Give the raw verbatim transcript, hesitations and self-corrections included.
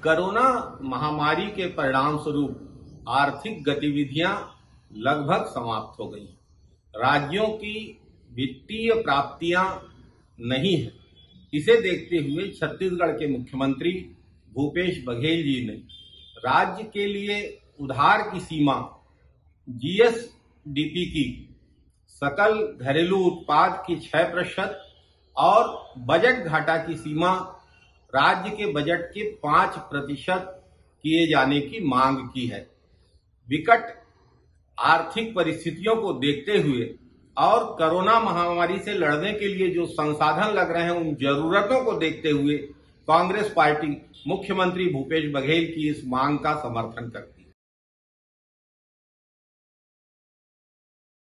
Corona महामारी के परिणाम स्वरूप आर्थिक गतिविधियां लगभग समाप्त हो गई। राज्यों की वित्तीय प्राप्तियां नहीं है। इसे देखते हुए छत्तीसगढ़ के मुख्यमंत्री भूपेश बघेल जी ने राज्य के लिए उधार की सीमा जीएसडीपी की सकल घरेलू उत्पाद की छह प्रतिशत और बजट घाटा की सीमा राज्य के बजट के पांच प्रतिशत किए जाने की मांग की है। विकट आर्थिक परिस्थितियों को देखते हुए और कोरोना महामारी से लड़ने के लिए जो संसाधन लग रहे हैं, उन जरूरतों को देखते हुए कांग्रेस पार्टी मुख्यमंत्री भूपेश बघेल की इस मांग का समर्थन करती है।